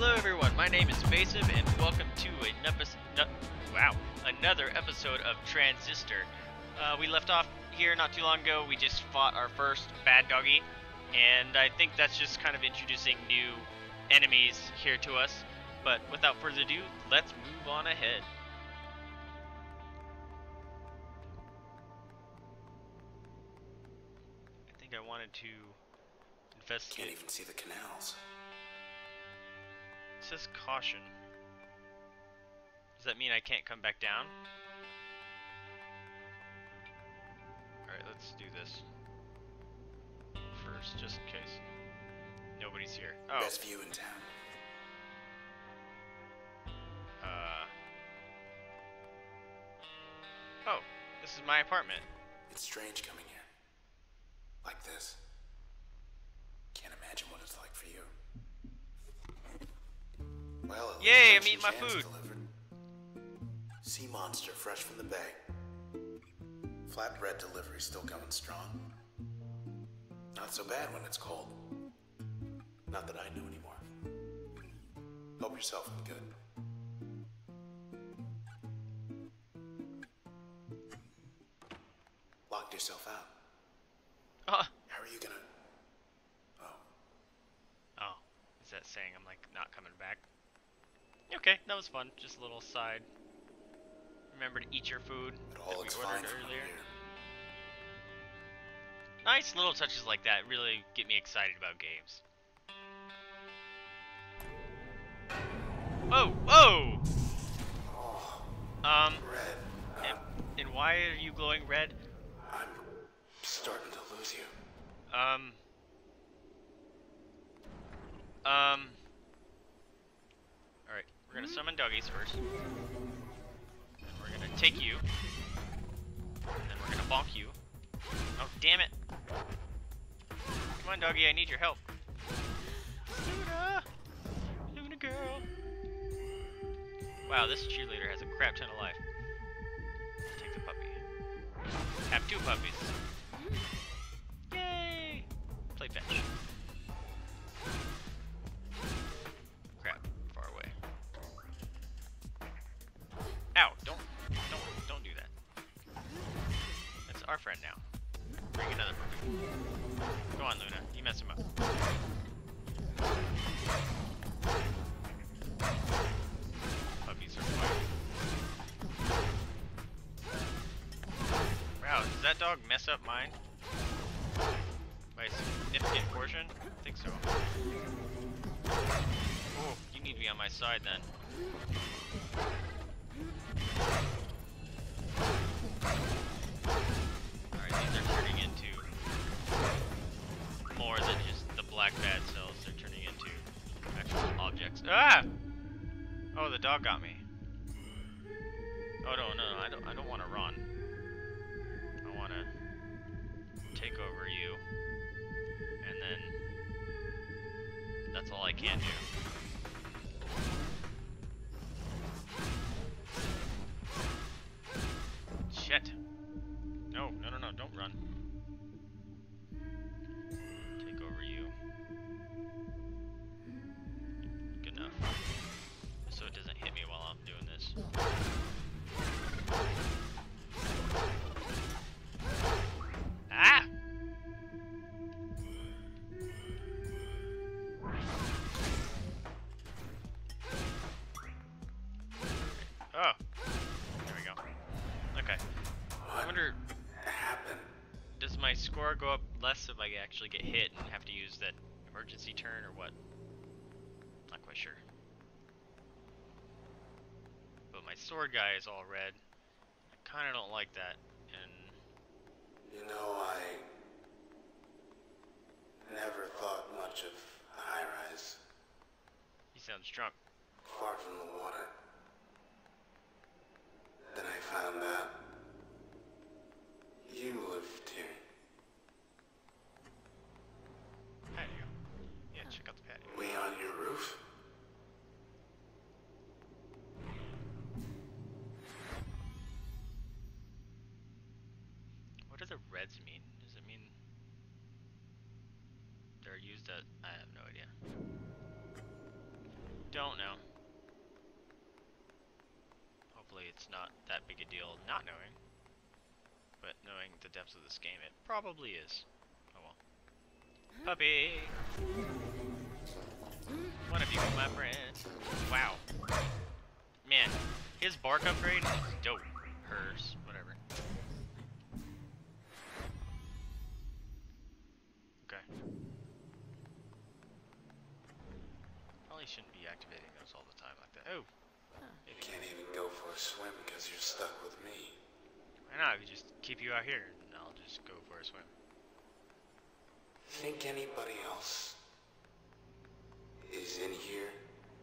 Hello everyone, my name is Vaesive and welcome to another episode of Transistor. We left off here not too long ago. We just fought our first bad doggy, and I think that's just kind of introducing new enemies here to us. But without further ado, let's move on ahead. I think I wanted to investigate. Can't even see the canals. It says caution. Does that mean I can't come back down? Alright, let's do this first, just in case. Nobody's here. Oh. Best view in town. Oh, this is my apartment. It's strange coming here. Like this. Can't imagine what it's like for you. Well, at Yay, least I'm eating my Jan's food. Delivered. Sea monster fresh from the bay. Flatbread delivery still going strong. Not so bad when it's cold. Not that I know anymore. Help yourself and good. Locked yourself out. How are you gonna... Oh, is that saying I'm like not coming back? Okay, that was fun. Just a little side. Remember to eat your food It that all we looks fine ordered from earlier. here. Nice little touches like that really get me excited about games. Whoa, whoa! Red. And why are you glowing red? I'm starting to lose you. Alright, we're gonna summon doggies first. And we're gonna take you. And then we're gonna bonk you. Oh, damn it! Come on, doggy, I need your help. Luna! Luna girl! Wow, this cheerleader has a crap ton of life. Take the puppy. Have two puppies. Yay! Play fetch. Crap, far away. Ow! Don't do that. That's our friend now. Bring another puppy. Go on, Luna. You mess him up. Puppies are fine. Wow, does that dog mess up mine? By a significant portion? I think so. Oh, you need to be on my side then. Alright, these are turning into more than just the black bad cells. They're turning into actual objects. Ah! Oh, the dog got me. Oh no, I don't want to run. I want to take over you, and then that's all I can do. Shit. No, don't run. Take over you. Good enough. So it doesn't hit me while I'm doing this. Ah! Oh. There we go. Okay. I wonder, Happened. does my score go up less if I actually get hit and have to use that emergency turn or what? Not quite sure. But my sword guy is all red. I kind of don't like that. And You know, I never thought much of a high-rise. he sounds drunk. Far from the water. Then I found out you lived here. Patio. Yeah, check out the patio. We on your roof? What do the reds mean? Does it mean they're used at... I have no idea. don't know. Hopefully it's not that big a deal not knowing. But knowing the depths of this game, it probably is. Oh well. Puppy! One of you, my friend. Wow. Man, his bark upgrade is dope. Hers, whatever. Okay. Probably shouldn't be activating those all the time like that. Oh! You can't even go for a swim because you're stuck with me. Why not? We just keep you out here and I'll just go for a swim. Think anybody else is in here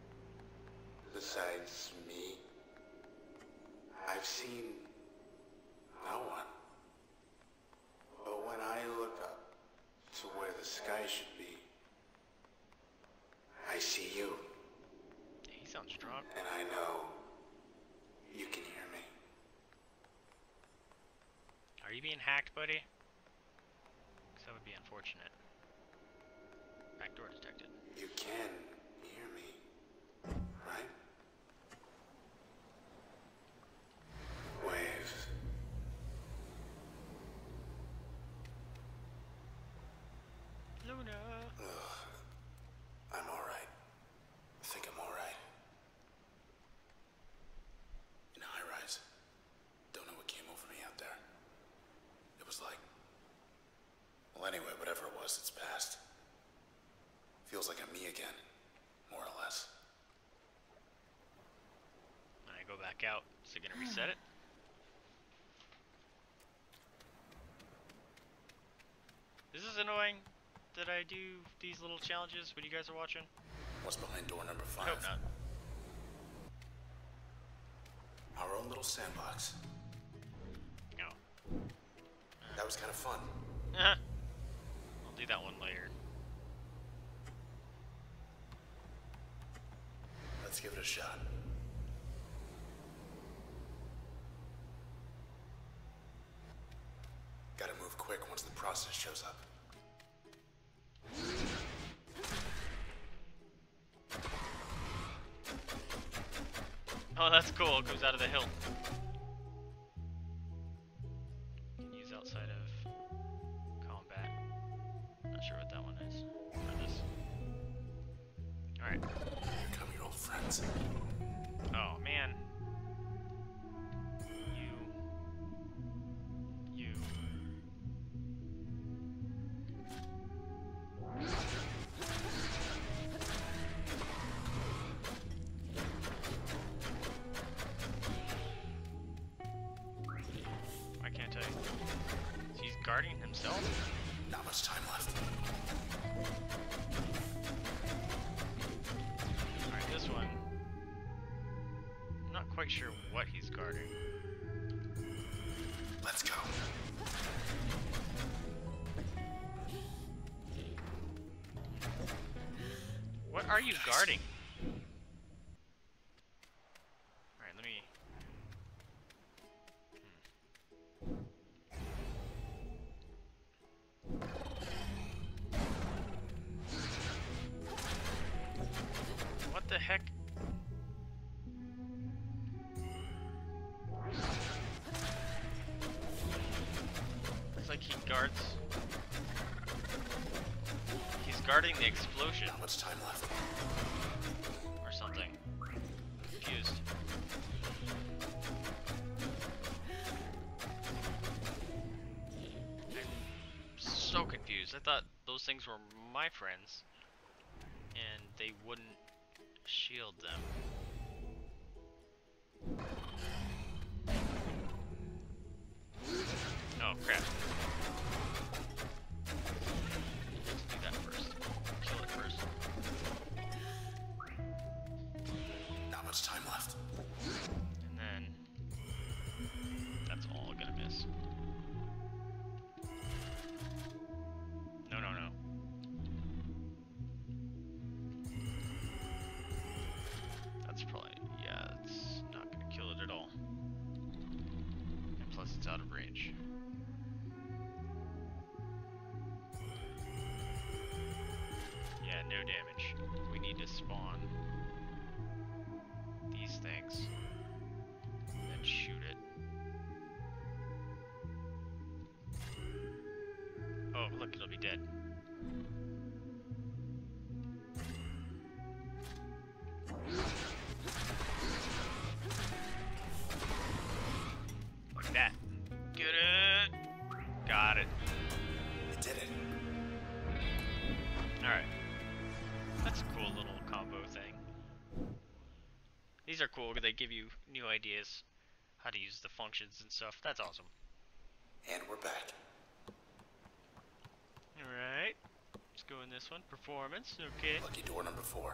besides me? I've seen no one. But when I look up to where the sky should be, I see you. He sounds strong. And I know you can hear me. Are you being hacked, buddy? Because that would be unfortunate. Backdoor detected. You can hear me, right? Waves. Luna! I'm alright. I think I'm alright. In a high rise. Don't know what came over me out there. It was like... Well, anyway, whatever it was, it's past. Feels like I'm me again. More or less. When I go back out, is it gonna reset it? This is annoying that I do these little challenges when you guys are watching. What's behind door number 5? I hope not. Our own little sandbox. No. That was kind of fun. I'll do that one later. Let's give it a shot. Gotta move quick once the process shows up. Oh, that's cool. It goes out of the hill. Can use outside of combat. Not sure what that one is. Or this. Alright. Here come your old friends. Oh, man. You. Why can't I? He's guarding himself? Not much time left. Alright, this one. I'm not quite sure what he's guarding. Let's go. What are you guarding? Alright, let me... What the heck? It's like he guards... He's guarding the explosion Not much time left. or something. Confused. I'm so confused. I thought those things were my friends and they wouldn't shield them. Oh crap. Let's do that first. Kill it first. Not much time left. And then that's all gonna miss. No, no, no. That's probably, yeah, it's not gonna kill it at all. And plus it's out of range. Yeah, no damage. We need to spawn These are cool. They give you new ideas how to use the functions and stuff. That's awesome. And we're back. Alright. Let's go in this one. Performance. Okay. Lucky door number 4.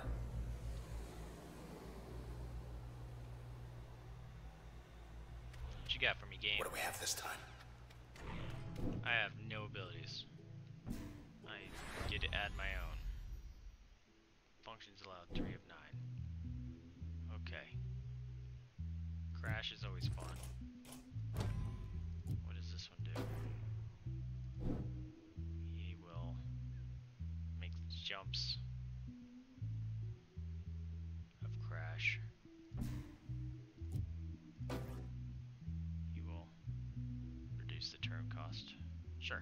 What you got for me, game? What do we have this time? I have no abilities. I get to add my own. Functions allowed 3 of 9. Okay. Crash is always fun. What does this one do? He will make jumps of Crash. He will reduce the turn cost. Sure.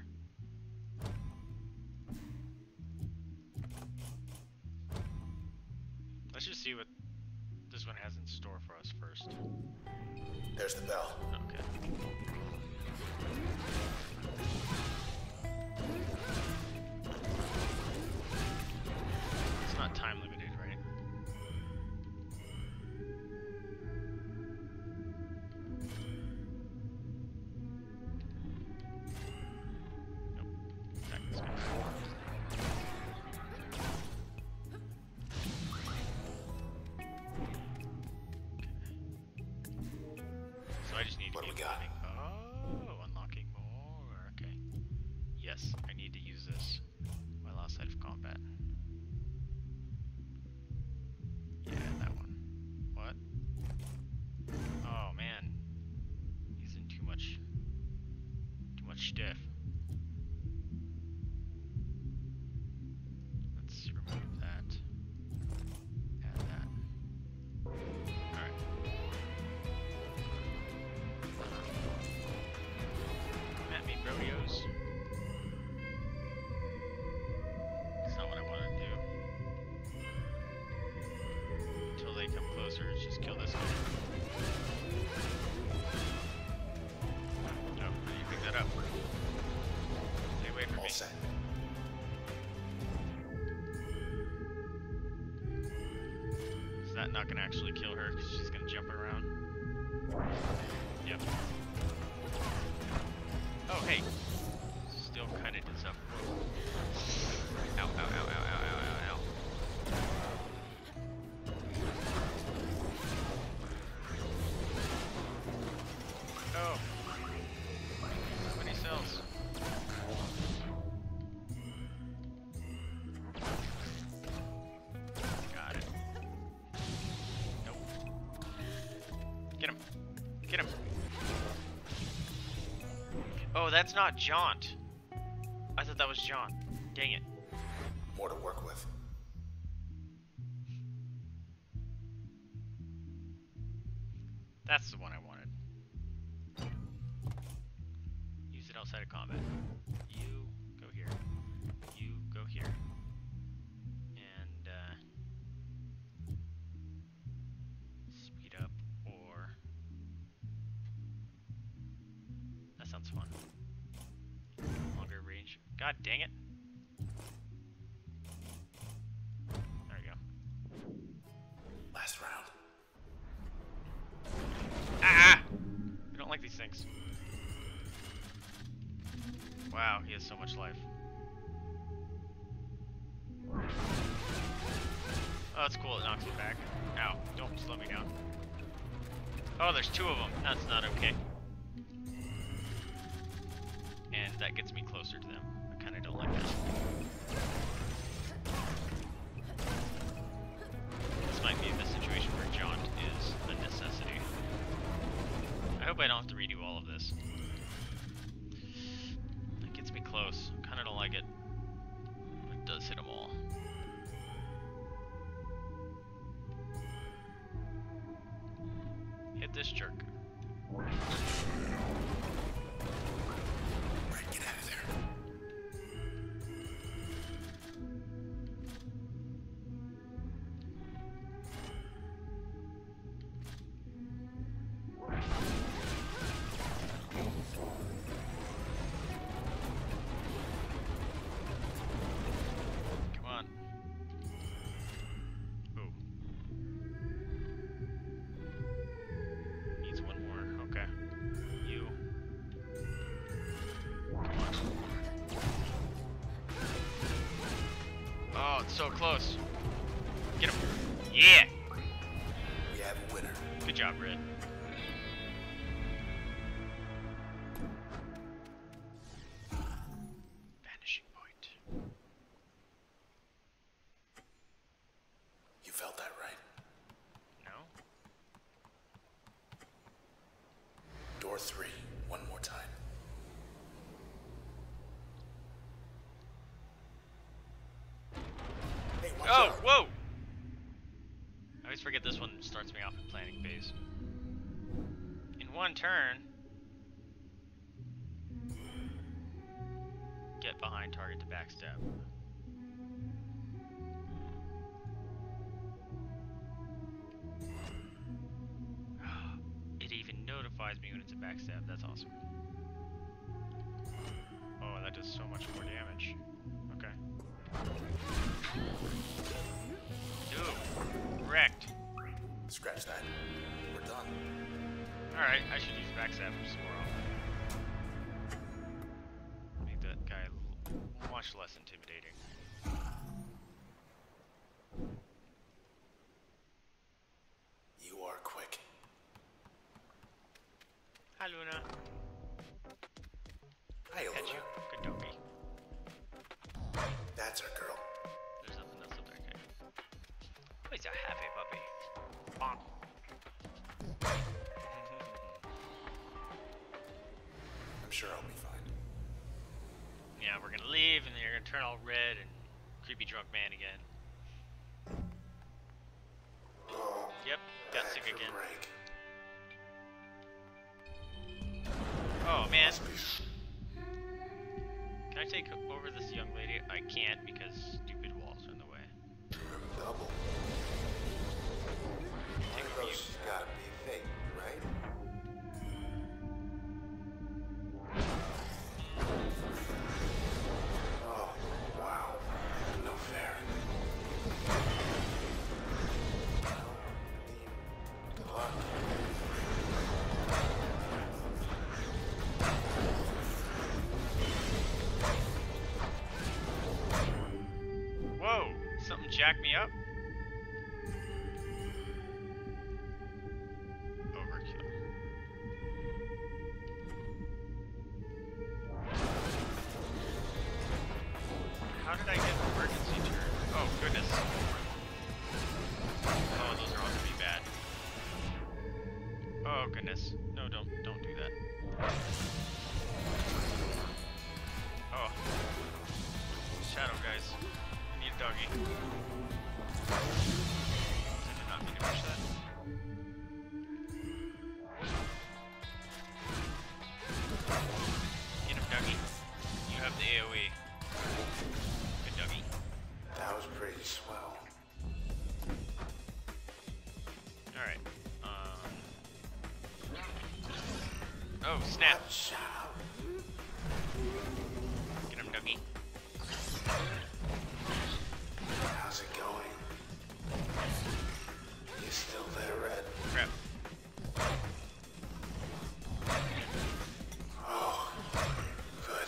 Let's just see what this one has in store for us first. There's the bell. Okay. It's not time limited, right? Nope. Seconds. So I just need to What do keep we got? moving. Oh, unlocking more. Okay. Yes, I need to use this while outside of combat. Yeah, that one. What? Oh man, using too much stuff. Let's remove that. Add that. Alright. Come at me, brodeos. That's not what I wanted to do. Until they come closer, let's just kill this guy. Oh, you pick that up. Stay away from All me. set. Is that not gonna actually kill her because she's gonna jump around? Yep. Oh, hey. Still kind of does up. Ow, ow, ow, ow, ow, ow, ow, ow. Oh. How many cells? Got it. Nope. Get him. Get him. Oh, that's not Jaunt. I thought that was John. Dang it. More to work with. That's the one I wanted. Use it outside of combat. You go here. You go here. And speed up or that sounds fun. Longer range. God dang it. There we go. Last round. Ah! I don't like these things. Wow, he has so much life. Oh, that's cool. It knocks me back. Ow. Don't slow me down. Oh, there's 2 of them. That's not okay. And that gets me closer to them. I kind of don't like that. This might be the situation where Jaunt is a necessity. I hope I don't have to redo all of this. That gets me close. Kind of don't like it. It does hit them all. Hit this jerk. Right, get out of there. Come on. Ooh. So close. Get him. Yeah. We have a winner. Good job, Red. Vanishing point. You felt that, right? No? Door 3, one more time. Hey, watch Oh, out. whoa! I always forget this one starts me off in planning phase. In one turn, get behind target to backstab. It even notifies me when it's a backstab. That's awesome. Oh, that does so much more damage. Okay. Dude, wrecked. Scratch that. We're done. Alright, I should use backstab some more often. Make that guy much less intimidating. You are quick. Hi, Luna. Hi, Catch Olga. you. Good doggy. That's our girl. There's nothing else up there, okay. Oh, he's a happy puppy. Bonk. I'm sure I'll be fine. Yeah, we're gonna leave, and then you're gonna turn all red and creepy drunk man again. Oh, Yep, got back sick for again. break. Oh man, Must be can I take over this young lady? I can't because stupid walls are in the way. double. Take One of over you. those has gotta be fake, right? Oh, wow. No fair. Good luck. Whoa! Something jacked me up? Overkill. How did I get emergency turn? Oh, goodness. Oh, those are all gonna be bad. Oh, goodness. No, don't do that. Oh. Shadow, guys. I need a doggy. I did not mean to push that. Get him, doggy. You have the AoE. Good doggy. That was pretty swell. Alright. Oh, snap. Watch out. Get him, doggy. How's it going? You still there, Red? Crap. Oh, good.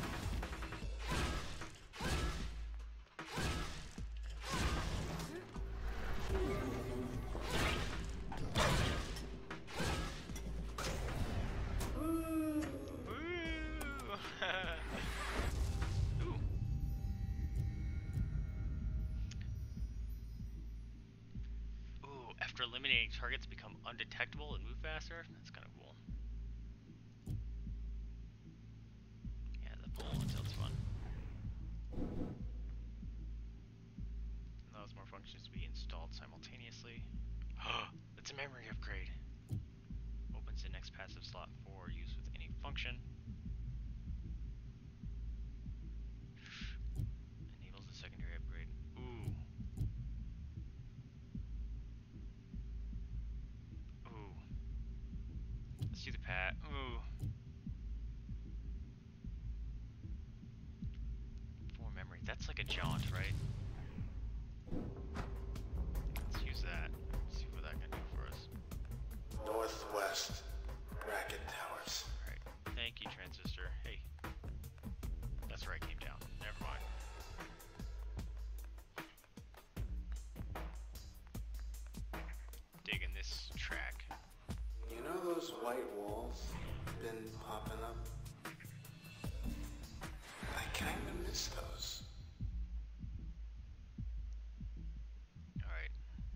Woo! Ooh. Ooh, after eliminating targets become undetectable and move faster? That's kind of cool. Yeah, the pole one sounds fun. Allows more functions to be installed simultaneously. That's a memory upgrade. Opens the next passive slot for use with any function. Enables the secondary upgrade. Ooh. Ooh. Let's do the pat. Ooh. 4 memory. That's like a jaunt, right? Let's use that. See what that can do for us. Northwest Bracket Towers. Alright. Thank you, Transistor. Hey. That's where I came down. Never mind. those white walls been popping up? I kinda miss those. Alright.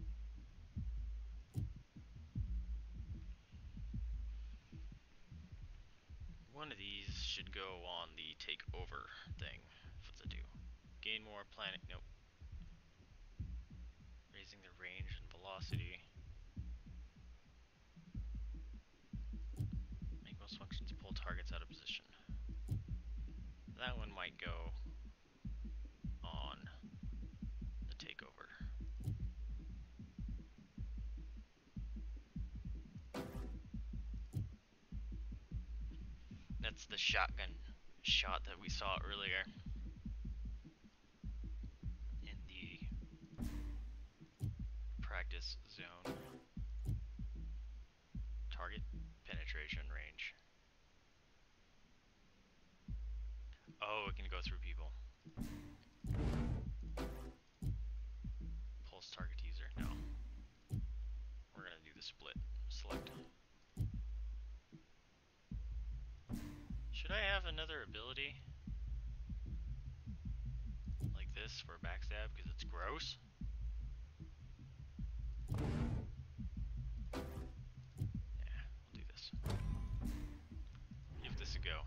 One of these should go on the takeover thing. What's it do? Gain more planet. Nope. Raising the range and velocity. Make most functions pull targets out of position. That one might go on the takeover. That's the shotgun shot that we saw earlier in the practice zone. Target penetration range. Oh, it can go through people. Pulse target user. No. We're gonna do the split. Select. Should I have another ability like this for backstab because it's gross? Yeah, we'll do this. Give this a go.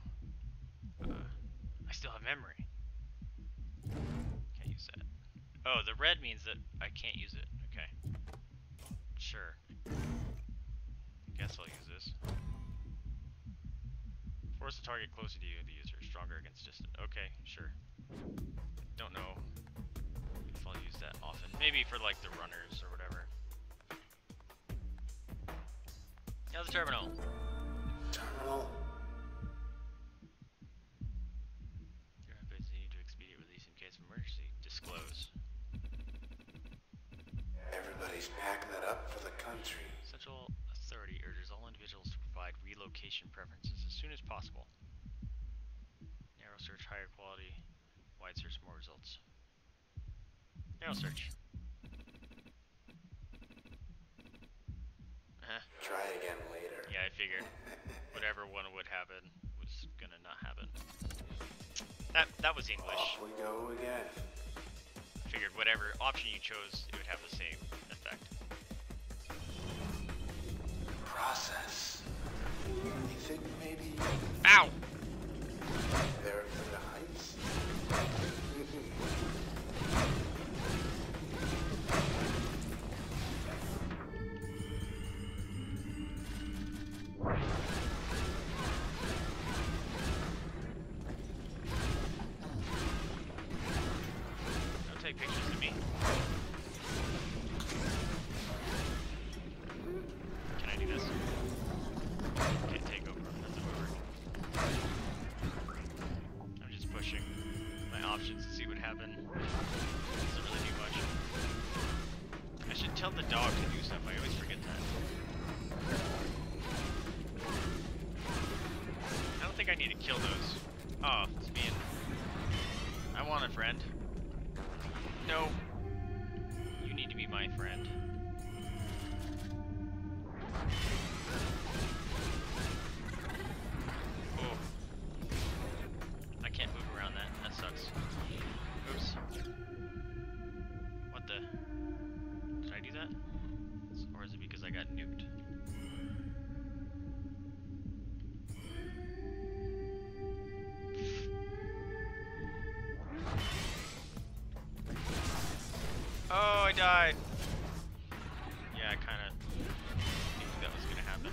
I still have memory. Can't use that. Oh, the red means that I can't use it. Okay. Sure. Guess I'll use this. Force a target closer to you, the user. Stronger against distant. Okay, sure. Don't know if I'll use that often. Maybe for like the runners or whatever. How's the terminal? Terminal? Your updates need to expedite release in case of emergency. Disclose. Everybody's packing that up for the country. Central Authority urges all individuals to provide relocation preferences as soon as possible. Narrow search, higher quality. Wide search, more results. Narrow search. Try again later. Yeah, I figured. Whatever one would happen was gonna not happen. That was English. Off we go again. I figured whatever option you chose, it would have the same effect. Process. You think maybe Ow! they're for the heights? Don't take pictures of me. Can I do this? Can't take over. That's over. I'm just pushing my options to see what happened. Doesn't really do much. I should tell the dog to do stuff. I always forget that. I don't think I need to kill those. Oh, it's being... I want a friend. No. You need to be my friend. Oh. I can't move around that. That sucks. Oops. What the? Did I do that? Or is it because I got nuked? Oh, I died. Yeah, I kind of knew that was going to happen.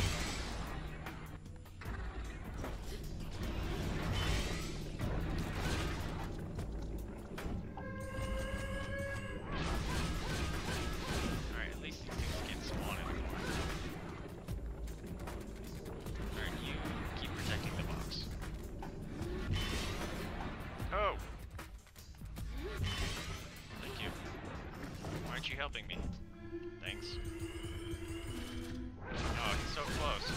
Alright, at least these things can spawn anymore. Alright, you keep protecting the box. Oh! Thank you. Why aren't you helping me? Thanks. Oh, he's so close.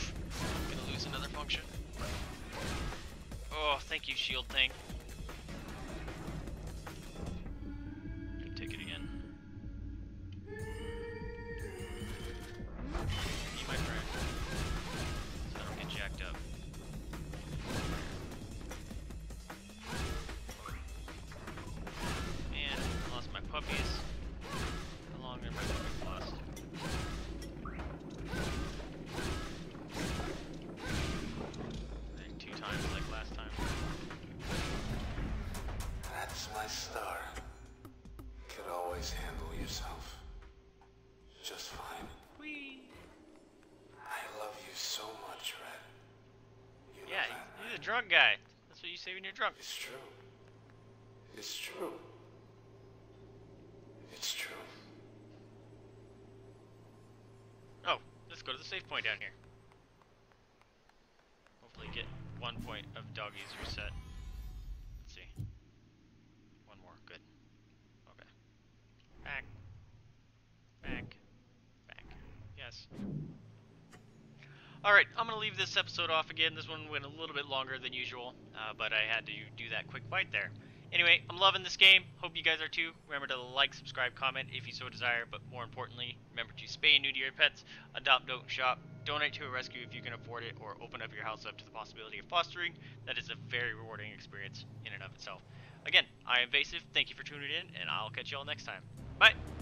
Gonna lose another function. Oh, thank you, shield thing. star could always handle yourself just fine. Whee! I love you so much, Red. You know Yeah, that, he's right? a drunk guy. That's what you say when you're drunk. It's true. It's true. It's true. Oh, let's go to the save point down here. Hopefully get 1 point of doggies reset. Let's see. One more, good. Okay. Back. Back. Back. Yes. Alright, I'm going to leave this episode off again. This one went a little bit longer than usual, but I had to do that quick bite there. Anyway, I'm loving this game. Hope you guys are too. Remember to like, subscribe, comment if you so desire, but more importantly, remember to spay and neuter your pets, adopt, don't shop, donate to a rescue if you can afford it, or open up your house up to the possibility of fostering. That is a very rewarding experience in and of itself. Again, I am Vaesive. Thank you for tuning in, and I'll catch you all next time. Bye!